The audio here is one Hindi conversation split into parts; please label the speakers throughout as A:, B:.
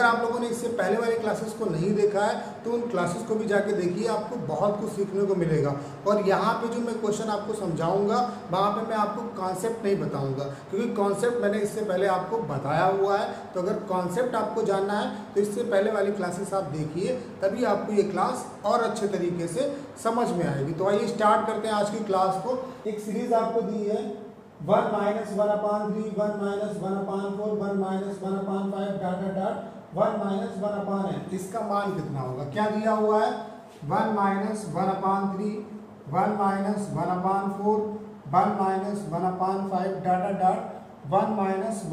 A: आप लोगों ने इससे पहले वाली क्लासेस को नहीं देखा है तो उन क्लासेस को भी जाके देखिए, आपको बहुत कुछ सीखने को मिलेगा। और यहाँ पे जो मैं क्वेश्चन आपको समझाऊंगा वहाँ पे मैं आपको कॉन्सेप्ट नहीं बताऊंगा, क्योंकि कॉन्सेप्ट मैंने इससे पहले आपको बताया हुआ है। तो अगर कॉन्सेप्ट आपको जानना है तो इससे पहले वाली क्लासेस आप देखिए, तभी आपको ये क्लास और अच्छे तरीके से समझ में आएगी। तो आइए स्टार्ट करते हैं आज की क्लास को। एक सीरीज आपको दी है 1 - 1/3, 1 - 1/4, 1 - 1/5 डॉट डॉट डॉट 1 - 1/n। इसका मान कितना होगा, क्या दिया हुआ है 1 - 1/3, 1 - 1/4, 1 - 1/5 डॉट डॉट डॉट 1 -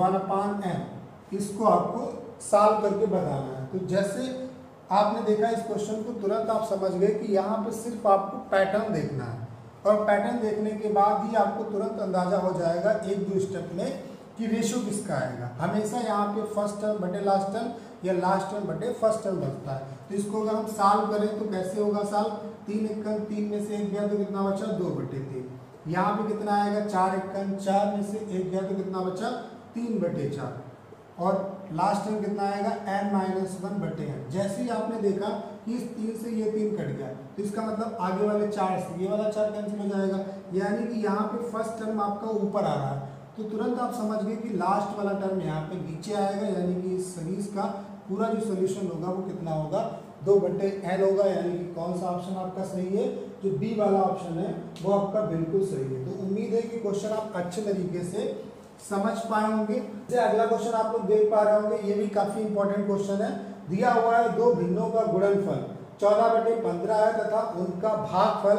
A: 1/n। इसको आपको सॉल्व करके बताना है। तो जैसे आपने देखा इस क्वेश्चन को, तुरंत आप समझ गए कि यहाँ पे सिर्फ आपको पैटर्न देखना है, और पैटर्न देखने के बाद ही आपको तुरंत अंदाजा हो जाएगा एक दो स्टेप में कि रेशियो किसका आएगा। हमेशा यहाँ पे फर्स्ट टर्म बटे लास्ट टर्म या लास्ट टर्म बटे फर्स्ट टर्म बनता है। तो इसको अगर हम सॉल्व करें तो कैसे होगा सॉल्व, 3 एकम 3 में से 1 गया तो कितना बचा 2/3। यहाँ पे कितना आएगा 4 एकम 4 में से 1 गया तो कितना बचा 3/4, और लास्ट टर्म कितना आएगा n-1/n। जैसे ही आपने देखा कि इस 3 से ये 3 कट गया तो इसका मतलब आगे वाले 4 से ये वाला 4 कैंसिल हो जाएगा, यानी कि यहाँ पे फर्स्ट टर्म आपका ऊपर आ रहा है। तो तुरंत आप समझ गए कि लास्ट वाला टर्म यहाँ पे नीचे आएगा, यानी कि इस सीरीज का पूरा जो सोल्यूशन होगा वो कितना होगा 2/n होगा। यानी कि कौन सा ऑप्शन आपका सही है, जो बी वाला ऑप्शन है वो आपका बिल्कुल सही है। तो उम्मीद है कि क्वेश्चन आप अच्छे तरीके से समझ पाए होंगे। जैसे अगला क्वेश्चन आप लोग देख पा रहे होंगे, ये भी काफी इंपॉर्टेंट क्वेश्चन है। दिया हुआ है दो भिन्नों का गुणनफल 14/15 है तथा उनका भागफल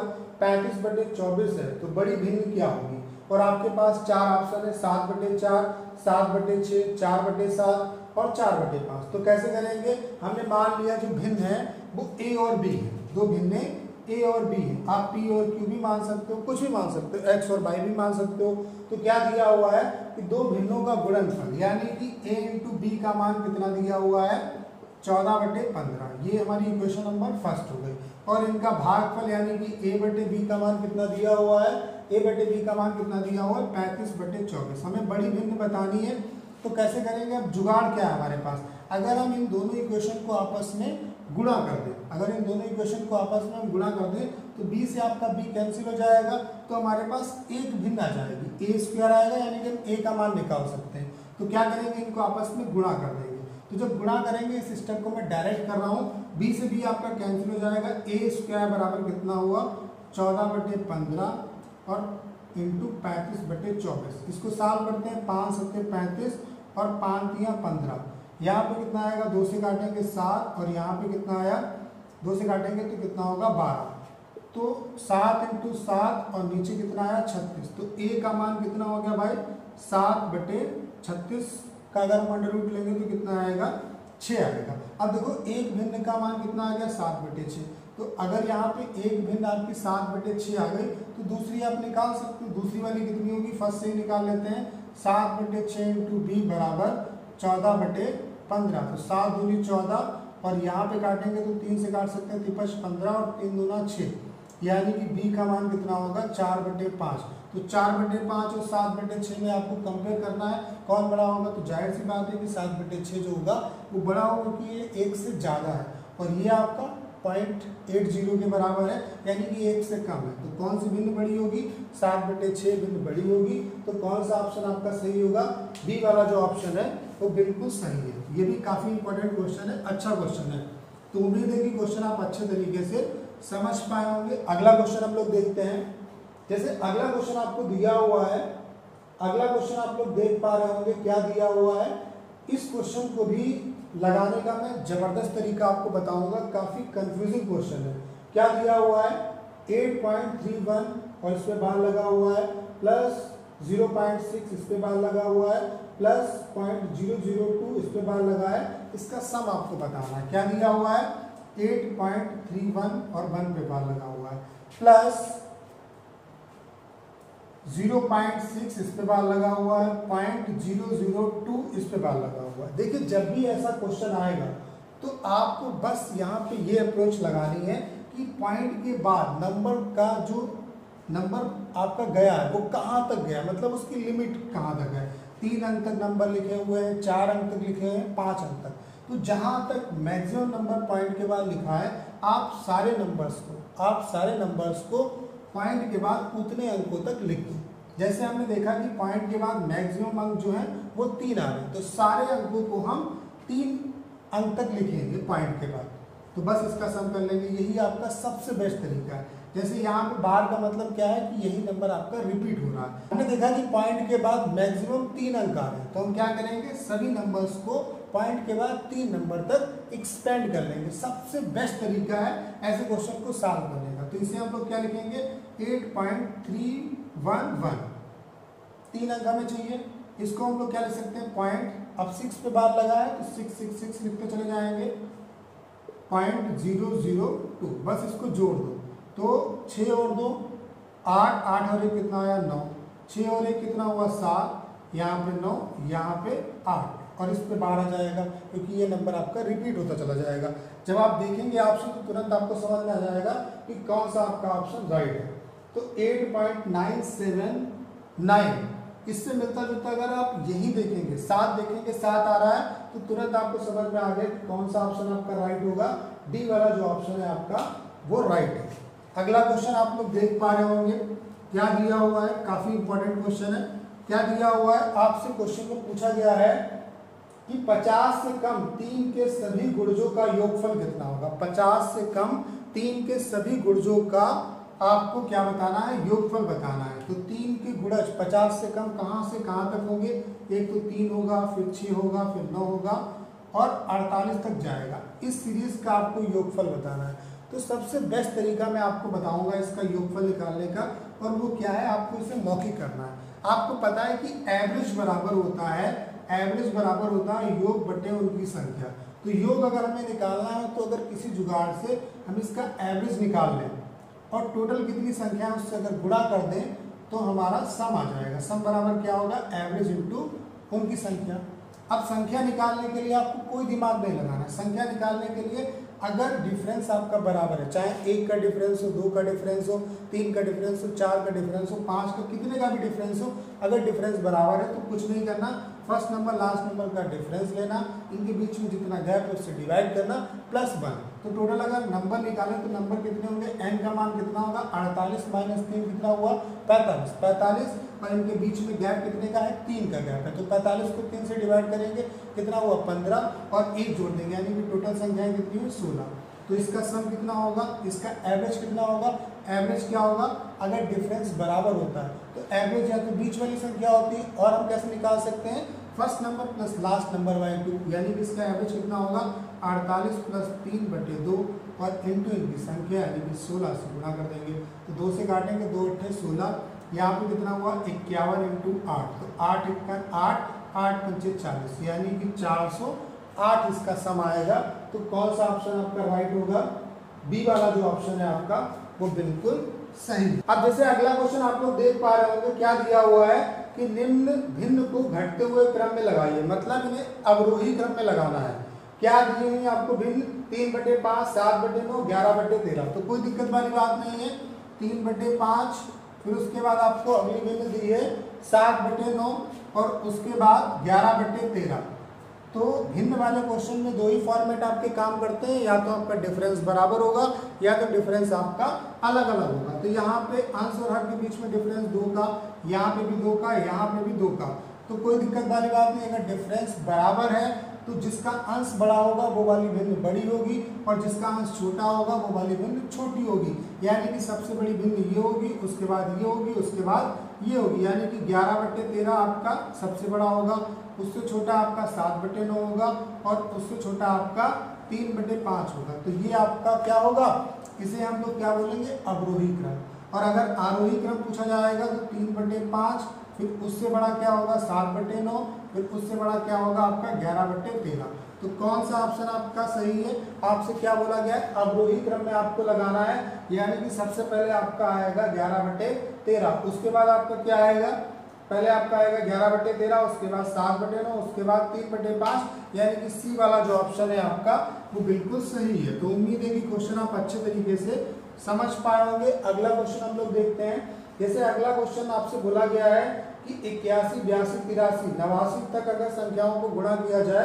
A: 35/24 है, तो बड़ी भिन्न क्या होगी। और आपके पास 4 ऑप्शन है 7/4, 7/6, 4/7 और 4/5। तो कैसे करेंगे, हमने मान लिया जो भिन्न है वो ए और बी है, दो भिन्न ए और बी है। आप पी और क्यू भी मान सकते हो, कुछ भी मान सकते हो, एक्स और वाई भी मान सकते हो। तो क्या दिया हुआ है कि दो भिन्नों का गुणनफल, यानी कि ए इंटू बी का मान कितना दिया हुआ है 14/15। ये हमारी इक्वेशन नंबर फर्स्ट हो गई। और इनका भागफल यानी कि ए बटे बी का मान कितना दिया हुआ है, ए बटे बी का मान कितना दिया हुआ है 35/24। हमें बड़ी भिन्न बतानी है, तो कैसे करेंगे। अब जुगाड़ क्या है हमारे पास, अगर हम इन दोनों इक्वेशन को आपस में गुणा कर दें, अगर इन दोनों इक्वेशन को आपस में हम गुणा कर दें तो b से आपका b कैंसिल हो जाएगा, तो हमारे पास एक भिन्न आ जाएगी, a² आएगा, यानी कि हम a का मान निकाल सकते हैं। तो क्या करेंगे, इनको आपस में गुणा कर देंगे। तो जब गुणा करेंगे, इस स्टेप को मैं डायरेक्ट कर रहा हूँ, b से b आपका कैंसिल हो जाएगा, a² बराबर कितना हुआ 14/15 और इंटू 35/24। इसको सॉल्व करते हैं, 5 × 7 = 35 और 5 × 3 = 15। यहाँ पे कितना आएगा, 2 से काटेंगे 7, और यहाँ पे कितना आया 2 से काटेंगे तो कितना होगा 12। तो 7 × 7 और नीचे कितना आया 36। तो a का मान कितना हो गया भाई 7/36 का अगर हम अंडर रूट लेंगे तो कितना आएगा 6 आएगा। अब देखो एक भिन्न का मान कितना आ गया 7/6। तो अगर यहाँ पे एक भिन्न आपकी 7/6 आ गई तो दूसरी आप निकाल सकते हो। दूसरी वाली कितनी होगी, फर्स्ट से ही निकाल लेते हैं। 7/6 × b बराबर 14/15। तो 7 दूनी 14, और यहाँ पे काटेंगे तो 3 से काट सकते हैं, 3 × 5 = 15 और 3 दूना 6, यानी कि b का मान कितना होगा 4/5। तो 4/5 और 7/6 में आपको कंपेयर करना है कौन बड़ा होगा। तो जाहिर सी बात है कि 7/6 जो होगा वो बड़ा होगा, कि ये 1 से ज़्यादा है, और ये आपका 0.80 के बराबर है, यानी कि 1 से कम है। तो कौन सी भिन्न बड़ी होगी, 7/6 भिन्न बड़ी होगी। तो कौन सा ऑप्शन आपका सही होगा, बी वाला जो ऑप्शन है वो बिल्कुल सही है। ये भी काफ़ी इंपॉर्टेंट क्वेश्चन है, अच्छा क्वेश्चन है। तो उम्मीद है कि क्वेश्चन आप अच्छे तरीके से समझ पाए होंगे। अगला क्वेश्चन हम लोग देखते हैं। जैसे अगला क्वेश्चन आपको दिया हुआ है, अगला क्वेश्चन आप लोग देख पा रहे होंगे क्या दिया हुआ है। इस क्वेश्चन को भी लगाने का मैं जबरदस्त तरीका आपको बताऊंगा, काफी कंफ्यूजिंग क्वेश्चन है। क्या दिया हुआ है 8.31 और इस पे बार लगा हुआ है, प्लस 0.6 इस पे बार लगा हुआ है, प्लस 0.002 इस पे बार लगा है। इसका सम आपको बताना है। क्या दिया हुआ है 8.31 और 1 पे बार लगा हुआ है, प्लस 0.6 इस पे बार लगा हुआ है, 0.002 इस पे बार लगा हुआ है। देखिए जब भी ऐसा क्वेश्चन आएगा तो आपको बस यहाँ पे ये अप्रोच लगानी है कि पॉइंट के बाद नंबर का जो नंबर आपका गया है वो कहाँ तक गया, मतलब उसकी लिमिट कहाँ तक है। 3 अंक तक नंबर लिखे हुए हैं, 4 अंक तक लिखे हैं, 5 अंक तक। तो जहां तक मैक्सिमम नंबर पॉइंट के बाद लिखा है, आप सारे नंबर्स को पॉइंट के बाद उतने अंकों तक लिख दो। जैसे हमने देखा कि पॉइंट के बाद मैक्सिमम अंक जो है वो 3 आ रहे हैं, तो सारे अंकों को हम 3 अंक तक लिखेंगे पॉइंट के बाद, तो बस इसका सम कर लेंगे। यही आपका सबसे बेस्ट तरीका है। जैसे यहाँ पे बार का मतलब क्या है कि यही नंबर आपका रिपीट हो रहा है। हमने देखा कि पॉइंट के बाद मैक्सिमम 3 अंक आ रहे हैं, तो हम क्या करेंगे, सभी नंबर्स को पॉइंट के बाद 3 नंबर तक एक्सपेंड कर लेंगे। सबसे बेस्ट तरीका है ऐसे क्वेश्चन को सॉल्व करने का। तो इसे हम लोग क्या लिखेंगे, 8.311, 3 अंक हमें चाहिए। इसको हम लोग क्या लिख सकते हैं, पॉइंट, अब 6 पे बार लगा है तो 666 लिखते चले जाएंगे, 0.002, बस इसको जोड़ दो। तो 6 और 2 8, 8 और 1 कितना आया 9, 6 और 1 कितना हुआ 7, यहाँ पे 9, यहाँ पे 8, और इस पे 12 जाएगा क्योंकि ये नंबर आपका रिपीट होता चला जाएगा। जब आप देखेंगे ऑप्शन तो तुरंत आपको समझ में आ जाएगा कि कौन सा आपका ऑप्शन राइट है। तो 8.979, इससे मिलता जुलता अगर आप यही देखेंगे, 7 देखेंगे, 7 आ रहा है, तो तुरंत आपको समझ में आ गया कि कौन सा ऑप्शन आपका राइट होगा। डी वाला जो ऑप्शन है आपका वो राइट है। अगला क्वेश्चन आप लोग देख पा रहे होंगे, क्या दिया हुआ है, काफी इंपॉर्टेंट क्वेश्चन है। क्या दिया हुआ है, आपसे क्वेश्चन में पूछा गया है कि 50 से कम 3 के सभी गुणजों का योगफल कितना होगा। 50 से कम 3 के सभी गुणजों का आपको क्या बताना है, योगफल बताना है। तो 3 के गुणज 50 से कम कहां से कहां तक होंगे, एक तो 3 होगा, फिर 6 होगा, फिर 9 होगा और 48 तक जाएगा। इस सीरीज का आपको योगफल बताना है। तो सबसे बेस्ट तरीका मैं आपको बताऊंगा इसका योगफल निकालने का, और वो क्या है, आपको इसे मौखिक करना है। आपको पता है कि एवरेज बराबर होता है योग बटे उनकी संख्या। तो योग अगर हमें निकालना है तो अगर किसी जुगाड़ से हम इसका एवरेज निकाल लें और टोटल कितनी संख्या है उससे अगर गुणा कर दें तो हमारा सम आ जाएगा। सम बराबर क्या होगा, एवरेज इंटू उनकी संख्या। अब संख्या निकालने के लिए आपको कोई दिमाग नहीं लगाना है। संख्या निकालने के लिए अगर डिफरेंस आपका बराबर है, चाहे 1 का डिफरेंस हो, 2 का डिफरेंस हो, 3 का डिफरेंस हो, 4 का डिफरेंस हो, 5 का, कितने का भी डिफरेंस हो, अगर डिफरेंस बराबर है तो कुछ नहीं करना, फर्स्ट नंबर लास्ट नंबर का डिफरेंस लेना, इनके बीच में जितना गैप है उससे डिवाइड करना, +1। तो टोटल अगर नंबर निकालें तो नंबर कितने होंगे, n का मान कितना होगा, 48 माइनस 3 कितना हुआ, 45, और इनके बीच में गैप कितने का है, 3 का गैप है। तो 45 को 3 से डिवाइड करेंगे, कितना हुआ 15, और 1 जोड़ देंगे, यानी कि टोटल संख्याएं कितनी हुई 16। तो इसका सम कितना होगा, इसका एवरेज कितना होगा, एवरेज क्या होगा, अगर डिफरेंस बराबर होता है तो एवरेज या तो बीच वाली संख्या होती है, और हम कैसे निकाल सकते हैं, first number plus last number by 2, यानी कि इसका एवरेज कितना होगा 48 + 3/2 और इंटू इनकी संख्या यानी कि 16 से गुणा कर देंगे। तो 2 से काटेंगे, 2 × 8 = 16, यहाँ पे कितना हुआ 51 × 8, तो 8 × 1 = 8, 8 × 5 = 40, यानी कि 408 इसका सम आएगा। तो कौन सा ऑप्शन आपका राइट होगा, बी वाला जो ऑप्शन है आपका वो बिल्कुल सही। अब जैसे अगला क्वेश्चन आप लोग देख पा रहे होंगे, क्या दिया हुआ है कि निम्न भिन्न को घटते हुए क्रम में लगाइए, मतलब इन्हें अवरोही क्रम में लगाना है। क्या दिए हुए आपको भिन्न, 3/5, 7/9, 11/13। तो कोई दिक्कत वाली बात नहीं है, 3/5, फिर उसके बाद आपको अगली भिन्न दी है 7/9 और उसके बाद 11/13। तो भिन्न वाले क्वेश्चन में 2 ही फॉर्मेट आपके काम करते हैं, या तो आपका डिफरेंस बराबर होगा या तो डिफरेंस आपका अलग अलग होगा। तो यहाँ पे अंश और हर के बीच में डिफरेंस 2 का, यहाँ पे भी 2 का, यहाँ पे भी 2 का, तो कोई दिक्कत वाली बात नहीं। अगर डिफरेंस बराबर है तो जिसका अंश बड़ा होगा वो वाली भिन्न बड़ी होगी, और जिसका अंश छोटा होगा वो वाली भिन्न छोटी होगी। यानी कि सबसे बड़ी भिन्न ये होगी, उसके बाद ये होगी, उसके बाद ये होगी, यानी कि 11/13 आपका सबसे बड़ा होगा, उससे छोटा आपका 7/9 होगा, और उससे छोटा आपका 3/5 होगा। तो ये आपका क्या होगा, इसे हम लोग क्या बोलेंगे, अवरोही क्रम। और अगर आरोही क्रम पूछा जाएगा तो 3/5, फिर उससे बड़ा क्या होगा 7/9, फिर उससे बड़ा क्या होगा आपका 11/13। तो कौन सा ऑप्शन आपका सही है, आपसे क्या बोला गया है, अवरोही क्रम में आपको लगाना है, यानी कि सबसे पहले आपका आएगा 11/13, उसके बाद आपका क्या आएगा, पहले आपका आएगा 11/13, उसके बाद 7/9, उसके बाद 3/5, यानी कि सी वाला जो ऑप्शन है आपका वो बिल्कुल सही है। तो उम्मीद है कि क्वेश्चन आप अच्छे तरीके से समझ पाए होंगे। अगला क्वेश्चन हम लोग देखते हैं। जैसे अगला क्वेश्चन आपसे बोला गया है कि 81, 82, 83, 89 तक अगर संख्याओं को गुणा किया जाए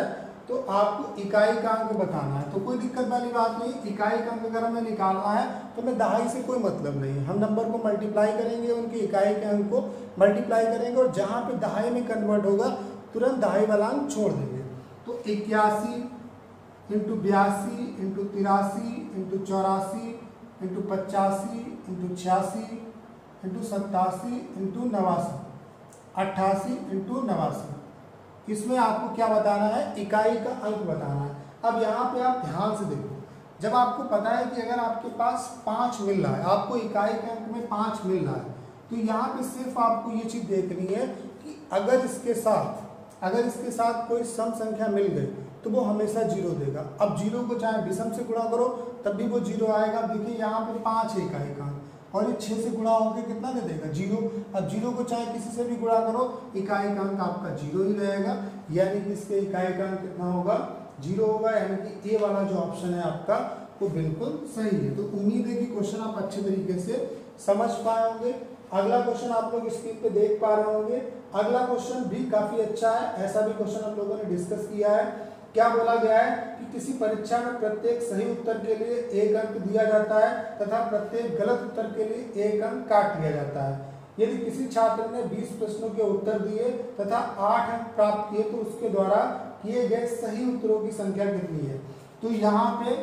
A: तो आपको इकाई का अंक बताना है, तो कोई दिक्कत वाली बात नहीं। इकाई का अंक अगर हमें निकालना है तो हमें दहाई से कोई मतलब नहीं है, हम नंबर को मल्टीप्लाई करेंगे, उनकी इकाई के अंक को मल्टीप्लाई करेंगे और जहाँ पे दहाई में कन्वर्ट होगा तुरंत दहाई वाला अंक छोड़ देंगे। तो 81 into 82 into 83 into 84 into 85 into 86 into 87 into 89 88 into 89, इसमें आपको क्या बताना है, इकाई का अंक बताना है। अब यहाँ पे आप ध्यान से देखो, जब आपको पता है कि अगर आपके पास 5 मिल रहा है, आपको इकाई के अंक में 5 मिल रहा है, तो यहाँ पे सिर्फ आपको ये चीज़ देखनी है कि अगर इसके साथ कोई सम संख्या मिल गई तो वो हमेशा 0 देगा। अब 0 को चाहे विषम से गुणा करो तब भी वो 0 आएगा। देखिए यहाँ पे 5 है इकाई का अंक और ये 6 से गुणा होकर कितना दे देगा, 0। अब 0 को चाहे किसी से भी गुणा करो, इकाई का अंक आपका 0 ही रहेगा, यानी कि इसके इकाई का अंक कितना होगा, 0 होगा। यानी कि ए वाला जो ऑप्शन है आपका वो बिल्कुल सही है। तो उम्मीद है कि क्वेश्चन आप अच्छे तरीके से समझ पाए होंगे। अगला क्वेश्चन आप लोग स्क्रीन पे देख पा रहे होंगे। अगला क्वेश्चन भी काफी अच्छा है, ऐसा भी क्वेश्चन हम लोगों ने डिस्कस किया है। क्या बोला गया है कि किसी परीक्षा में प्रत्येक सही उत्तर के लिए 1 अंक दिया जाता है तथा प्रत्येक गलत उत्तर के लिए 1 अंक काट लिया जाता है। यदि किसी छात्र ने 20 प्रश्नों के उत्तर दिए तथा 8 अंक प्राप्त किए तो उसके द्वारा किए गए सही उत्तरों की संख्या कितनी है। तो यहाँ पे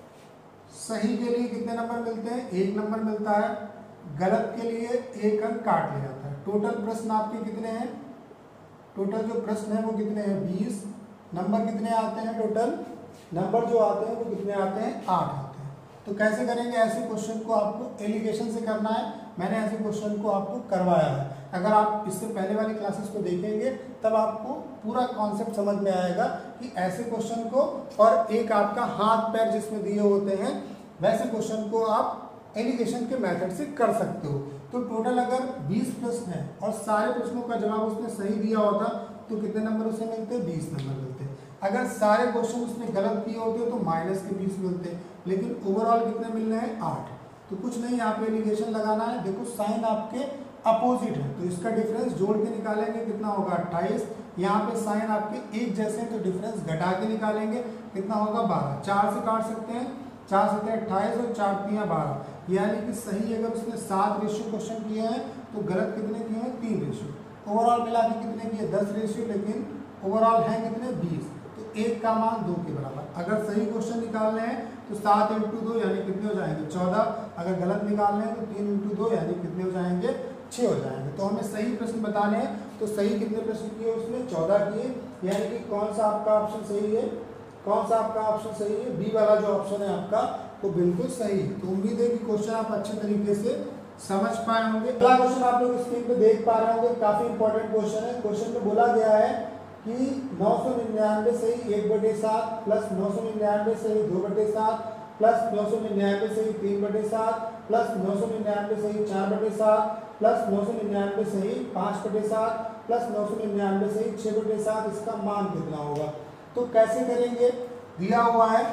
A: सही के लिए कितने नंबर मिलते हैं, 1 नंबर मिलता है, गलत के लिए 1 अंक काट लिया जाता है। टोटल प्रश्न आपके कितने हैं, टोटल जो प्रश्न है वो कितने हैं, 20। नंबर कितने आते हैं, टोटल नंबर जो आते हैं वो कितने आते हैं, 8 आते हैं। तो कैसे करेंगे, ऐसे क्वेश्चन को आपको एलिगेशन से करना है। मैंने ऐसे क्वेश्चन को आपको करवाया है। अगर आप इससे पहले वाली क्लासेस को देखेंगे तब आपको पूरा कॉन्सेप्ट समझ में आएगा कि ऐसे क्वेश्चन को और एक आपका हाथ पैर जिसमें दिए होते हैं वैसे क्वेश्चन को आप एलिगेशन के मेथड से कर सकते हो। तो टोटल अगर 20 प्रश्न है और सारे प्रश्नों का जवाब उसने सही दिया होता तो कितने नंबर उसे मिलते, 20 नंबर मिलते। अगर सारे क्वेश्चन उसने गलत किए होते तो माइनस के 20 मिलते, लेकिन ओवरऑल कितने मिलने हैं, 8। तो कुछ नहीं, यहाँ पे एलिगेशन लगाना है। देखो साइन आपके अपोजिट है तो इसका डिफरेंस जोड़ के निकालेंगे, कितना होगा 28। यहाँ पे साइन आपके एक जैसे हैं तो डिफरेंस घटा के निकालेंगे, कितना होगा 12। 4 से काट सकते हैं, 4 से 28 और 4 3 12, यानी कि सही अगर उसने 7 रेशियो क्वेश्चन किए हैं तो गलत कितने किए हैं, 3 रेशियो। ओवरऑल मिला के कितने किए, 10 रेशियो, लेकिन ओवरऑल है कितने, 20। तो 1 का मान 2 के बराबर। अगर सही क्वेश्चन निकालने हैं तो 7 × 2 यानी कितने हो जाएंगे, 14। अगर गलत निकालने हैं तो 3 × 2 यानी कितने हो जाएंगे, 6 हो जाएंगे। तो हमें सही प्रश्न बताने हैं, तो सही कितने प्रश्न किए उसने, 14 किए। यानी कि कौन सा आपका ऑप्शन सही है, कौन सा आपका ऑप्शन सही है, बी वाला जो ऑप्शन है आपका वो बिल्कुल सही है। तो उम्मीद है कि क्वेश्चन आप अच्छे तरीके से समझ पाए होंगे। अगला क्वेश्चन आप लोग स्क्रीन पे देख पा रहे होंगे, काफी इंपॉर्टेंट क्वेश्चन है। क्वेश्चन में बोला गया है कि 999 सही 1/7 प्लस 999 सही 2/7 प्लस 999 सही 3/7 प्लस 999 सही 4/7 प्लस 999 सही 5/7 प्लस 999 सही 6/7, इसका मान कितना होगा। तो कैसे करेंगे, दिया हुआ है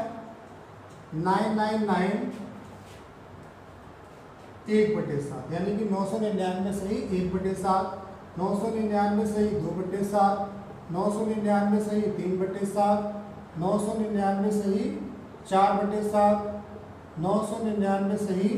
A: 999 1/7, यानी कि 999 सही 1/7, 999 सही 2/7, 999 सही 3/7, 999 सही 4/7, 999 सही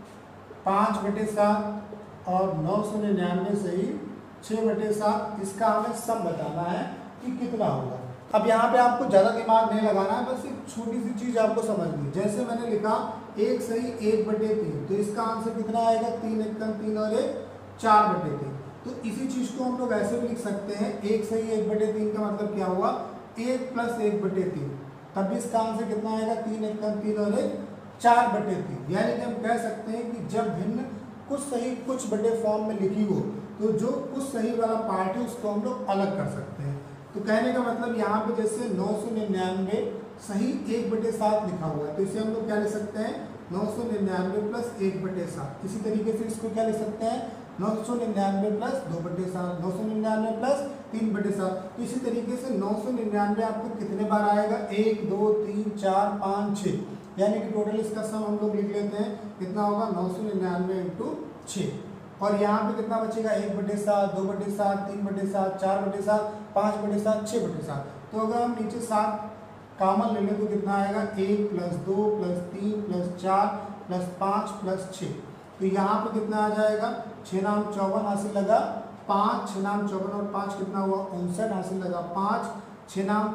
A: 5/7 और 999 सही 6/7। इसका हमें सम बताना है कि कितना होगा। अब यहाँ पे आपको ज़्यादा दिमाग नहीं लगाना है, बस एक छोटी सी चीज़ आपको समझनी। जैसे मैंने लिखा 1 सही 1/3, तो इसका आंसर कितना आएगा, 3 × 1 3 और 1 4/3। तो इसी चीज़ को हम लोग ऐसे भी लिख सकते हैं, 1 सही 1/3 का मतलब क्या हुआ, 1 + 1/3, तब भी इसका आंसर कितना आएगा, 3 × 1 3 और 1 4/3। यानी कि हम कह सकते हैं कि जब भिन्न कुछ सही कुछ बटे फॉर्म में लिखी हो तो जो कुछ सही वाला पार्ट है उसको हम लोग अलग कर सकते हैं। तो कहने का मतलब यहाँ पे जैसे 999 सही 1/7 लिखा हुआ है तो इसे हम लोग क्या लिख सकते हैं, 999 + 1/7। इसी तरीके से इसको क्या लिख सकते हैं, 999 + 2/7, 999 + 3/7। तो इसी तरीके से 999 आपको कितने बार आएगा, 1 2 3 4 5 6, यानी कि टोटल इसका सम हम लोग लिख लेते हैं, कितना होगा 999 × 6। और यहाँ पे कितना बचेगा, 1/7, 2/7, 3/7, 4/7, 5/7, 6/7। तो अगर हम नीचे 7 कॉमन ले लें तो कितना आएगा 1 + 2 + 3 + 4 + 5 + 6। तो यहाँ पे कितना आ जाएगा 6 नाम 54 हासिल लगा 5, 6 नाम 54 और 5 कितना हुआ 59 हासिल लगा 5, 6 नाम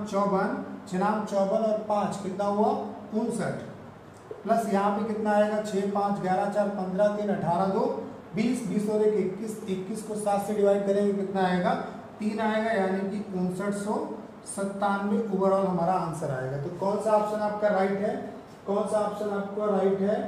A: 54 और 5 कितना हुआ 59 प्लस यहाँ पे कितना आएगा 6, 5, 11, 4, 15, 3, 18, 2, 20, 20 और 1, 21, 21 को 7 से डिवाइड करेंगे कितना आएगा 3 आएगा, यानी कि 5997 ओवरऑल हमारा आंसर आएगा। तो कौन सा ऑप्शन आपका राइट है, कौन सा ऑप्शन आपका राइट है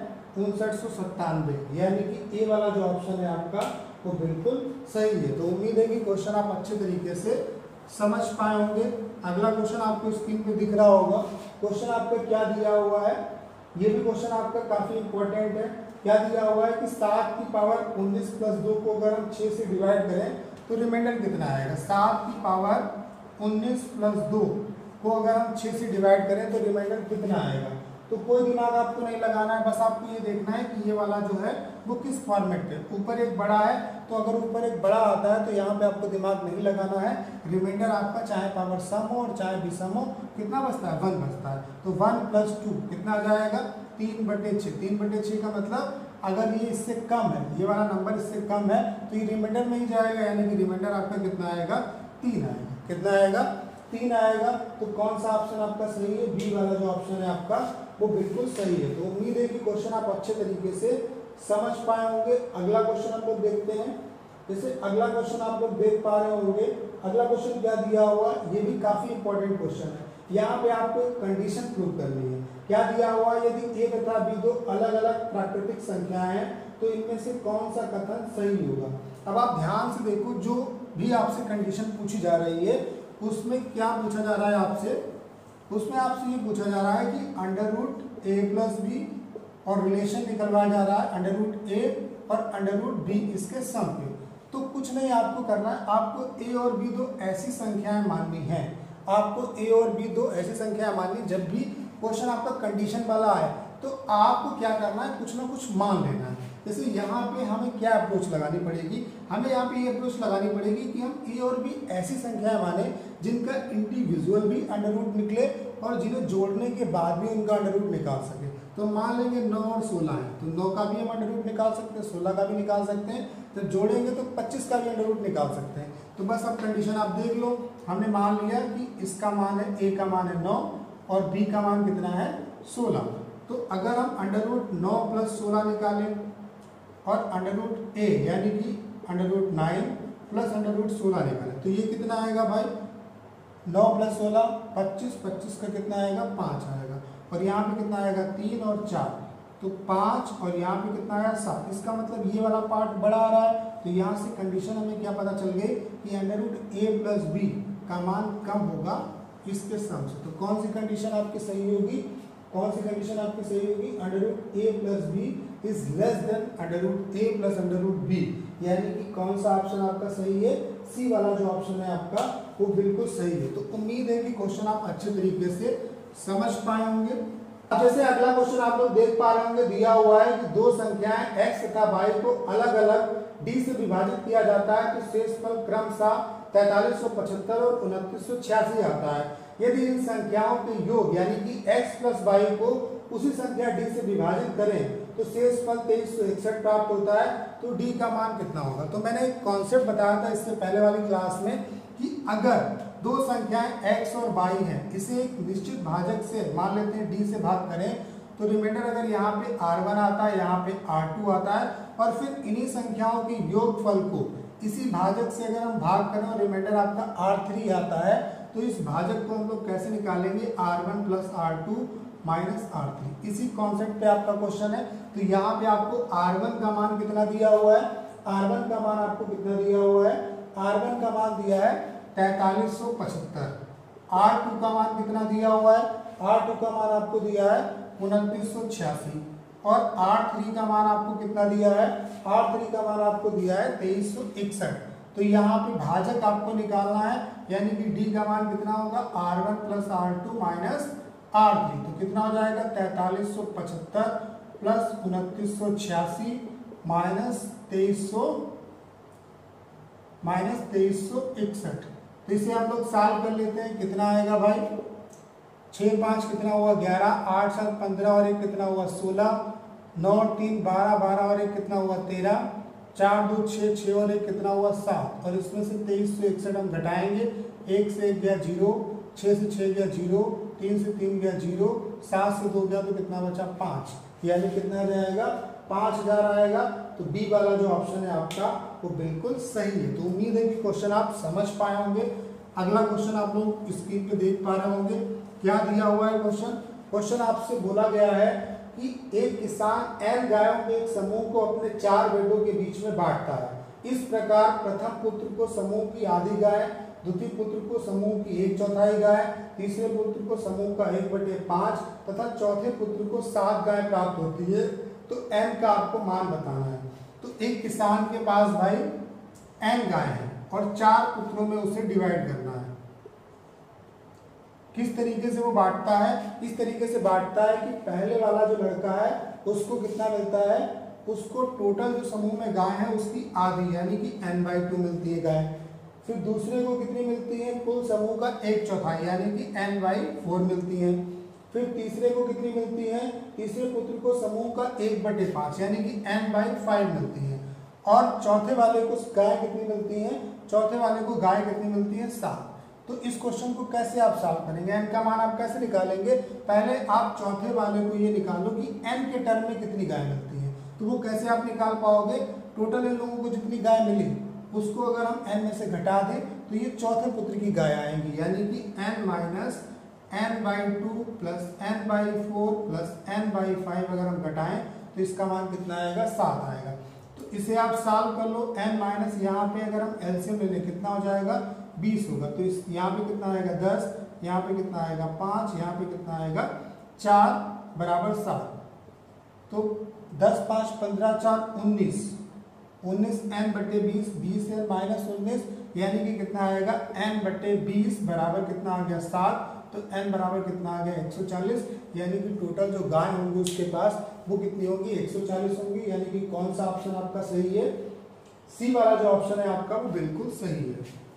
A: 5997, यानी कि ए वाला जो ऑप्शन है आपका वो बिल्कुल सही है। तो उम्मीद है कि क्वेश्चन आप अच्छे तरीके से समझ पाए होंगे। अगला क्वेश्चन आपको स्क्रीन पे दिख रहा होगा। क्वेश्चन आपका क्या दिया हुआ है, ये भी क्वेश्चन आपका काफी इंपॉर्टेंट है। क्या दिया हुआ है कि 7 की पावर 19 + 2 को अगर हम 6 से डिवाइड करें तो रिमाइंडर कितना आएगा। 7 की पावर 19 + 2 को अगर हम 6 से डिवाइड करें तो रिमाइंडर कितना आएगा। तो कोई दिमाग आपको नहीं लगाना है, बस आपको ये देखना है कि ये वाला जो है वो किस फॉर्मेट पे, ऊपर एक बड़ा है तो अगर ऊपर एक बड़ा आता है तो यहाँ पे आपको दिमाग नहीं लगाना है। रिमाइंडर आपका चाहे पावर सम हो और चाहे विषम हो कितना बचता है 1 बचता है। तो 1 + 2 कितना आ जाएगा 3/6। 3/6 का मतलब अगर ये इससे कम है, ये वाला नंबर इससे कम है तो ये रिमाइंडर में ही जाएगा, यानी कि रिमाइंडर आपका कितना आएगा 3 आएगा। कितना आएगा 3 आएगा। तो कौन सा ऑप्शन आपका सही है, बी वाला जो ऑप्शन है आपका वो बिल्कुल सही है। तो उम्मीद है कि क्वेश्चन आप अच्छे तरीके से समझ पाए होंगे। अगला क्वेश्चन हम लोग देखते हैं। जैसे अगला क्वेश्चन आप लोग देख पा रहे होंगे, अगला क्वेश्चन क्या दिया हुआ, ये भी काफी इंपॉर्टेंट क्वेश्चन है। यहाँ पे आपको एक कंडीशन प्रूव करनी है। क्या दिया हुआ, यदि a तथा b दो अलग अलग प्राकृतिक संख्याएं हैं तो इनमें से कौन सा कथन सही होगा। अब आप ध्यान से देखो, जो भी आपसे कंडीशन पूछी जा रही है उसमें क्या पूछा जा रहा है आपसे, उसमें आपसे ये पूछा जा रहा है कि √a + b और रिलेशन निकलवाया जा रहा है √a और √b इसके सम पे। तो कुछ नहीं आपको करना है, आपको a और b दो ऐसी संख्याएं माननी है। आपको a और b दो ऐसी संख्याएं माननी। जब भी क्वेश्चन आपका कंडीशन वाला है तो आपको क्या करना है, कुछ ना कुछ मान लेना है। जैसे यहाँ पे हमें क्या अप्रोच लगानी पड़ेगी, हमें यहाँ पे ये अप्रोच लगानी पड़ेगी कि हम a और b ऐसी संख्याएं माने जिनका इंडिविजुअल भी √ निकले और जिन्हें जोड़ने के बाद भी उनका √ निकाल सके। तो मान लेंगे 9 और 16 है तो 9 का भी हम √ निकाल सकते हैं, 16 का भी निकाल सकते हैं। तो जोड़ेंगे तो 25 का भी √ निकाल सकते हैं। तो बस अब कंडीशन आप देख लो, हमने मान लिया कि इसका मान है, a का मान है 9 और b का मान कितना है 16। तो अगर हम √9 + 16 निकालें और √a यानी कि √9 + √16 निकालें तो ये कितना आएगा भाई 9 + 16 25, 25 का कितना आएगा 5 आएगा और यहाँ पे कितना आएगा 3 और 4 तो 5 और यहाँ पे कितना आया 7। इसका मतलब ये वाला पार्ट बड़ा आ रहा है। तो यहाँ से कंडीशन हमें क्या पता चल गई कि √a + b का मान कम होगा इसके सम से। तो कौन सी कंडीशन आपकी सही होगी, कौन सी कंडीशन आपकी सही होगी, √a + b is less than √a + √b, यानी कि कौन सा ऑप्शन आपका सही है, सी वाला जो ऑप्शन है आपका वो बिल्कुल सही है। तो उम्मीद है कि क्वेश्चन आप अच्छे तरीके से समझ पाए होंगे। अब जैसे अगला क्वेश्चन आप लोग देख पा रहे होंगे, दिया हुआ है कि दो संख्याएं x तथा y को अलग अलग d से विभाजित किया जाता है तो शेषफल क्रमशः 4375 और 2986 आता है। यदि इन संख्याओं के योग यानी कि x + y को उसी संख्या d से विभाजित करें तो शेषफल 2361 प्राप्त होता है। तो d का मान कितना होगा। तो मैंने एक कॉन्सेप्ट बताया था इससे पहले वाली क्लास में कि अगर दो संख्याएं x और y हैं, इसे एक निश्चित भाजक से मान लेते हैं d से भाग करें तो रिमाइंडर अगर यहाँ पे r1 आता है, यहाँ पे r2 आता है और फिर इन्हीं संख्याओं के योगफल को इसी भाजक से अगर हम भाग करें और रिमाइंडर आपका r3 आता है तो इस भाजक को हम लोग कैसे निकालेंगे, r1 + r2 - r3। इसी कॉन्सेप्ट पे आपका क्वेश्चन है। तो यहाँ पे आपको r1 का मान कितना दिया हुआ है, r1 का मान आपको कितना दिया हुआ है, r1 का मान दिया है 4375। r2 का मान कितना दिया हुआ है, r2 का मान आपको दिया है 2986 और r3 का मान आपको कितना दिया है, r3 का मान आपको दिया है 2361। तो यहाँ पे भाजक आपको निकालना है, यानी कि d का मान कितना होगा, r1 + r2 - r3। तो कितना हो जाएगा 4375 + 2986 - 2361। तो इसे हम लोग सॉल्व कर लेते हैं। कितना आएगा भाई, 6 5 कितना हुआ 11, 8 7 15 और 1 कितना हुआ 16, 9 3 12 12 और 1 कितना हुआ 13, 4 2 6 6 और 1 कितना हुआ 7। और इसमें से 2361 हम घटाएंगे, 1 से 1 गया 0, 6 से 6 गया 0, 3 से 3 गया 0, 7 से 2 गया तो कितना बचा 5, यानी कितना जाएगा 5000 आएगा। तो बी वाला जो ऑप्शन है आपका वो बिल्कुल सही है। तो उम्मीद है कि क्वेश्चन आप समझ पाए होंगे। अगला क्वेश्चन आप लोग स्क्रीन पे देख पा रहे होंगे, क्या दिया हुआ है क्वेश्चन आपसे बोला गया है कि एक किसान n गायों के एक समूह को अपने 4 बेटों के बीच में बांटता है। इस प्रकार प्रथम पुत्र को समूह की आधी गाय, द्वितीय पुत्र को समूह की 1/4 गाय, तीसरे पुत्र को समूह का 1/5 तथा चौथे पुत्र को 7 गाय प्राप्त होती है। तो n का आपको मान बताना है। तो एक किसान के पास भाई n गाय है और 4 पुत्रों में उसे डिवाइड करना है। किस तरीके से वो बांटता है, इस तरीके से बांटता है कि पहले वाला जो लड़का है उसको कितना मिलता है, उसको टोटल जो समूह में गाय है उसकी आधी यानी कि n/2 मिलती है गाय। फिर दूसरे को कितनी मिलती है, कुल समूह का 1/4 यानी कि n/4 मिलती है। फिर तीसरे को कितनी मिलती है, तीसरे पुत्र को समूह का 1/5 यानी कि n/5 मिलती है। और चौथे वाले को गाय कितनी मिलती है, चौथे वाले को गाय कितनी मिलती है 7। तो इस क्वेश्चन को कैसे आप सॉल्व करेंगे, n का मान आप कैसे निकालेंगे, पहले आप चौथे वाले को ये निकालो कि n के टर्म में कितनी गाय मिलती है। तो वो कैसे आप निकाल पाओगे, टोटल इन लोगों को जितनी गाय मिली उसको अगर हम n में से घटा दें तो ये चौथे पुत्र की गाय आएंगी, यानी कि n minus n/2 plus n/4 plus n/5 अगर हम घटाएं तो इसका मान कितना आएगा 7 आएगा। तो इसे आप सॉल्व कर लो। n माइनस यहाँ पे अगर हम एलसीएम ले लें कितना हो जाएगा 20 होगा। तो इस यहाँ पे कितना आएगा 10, यहाँ पे कितना आएगा 5, यहाँ पे कितना आएगा 4 बराबर 7। तो 10 5 15 4 19, 19 n/20, 20 है माइनस 19 यानी कि कितना आएगा n/20 बराबर कितना आ गया 7। तो n बराबर कितना आ गया 140, यानी कि टोटल जो गाय होंगी उसके पास वो कितनी होगी 140 होंगी। यानी कि कौन सा ऑप्शन आपका सही है, सी वाला जो ऑप्शन है आपका वो बिल्कुल सही है।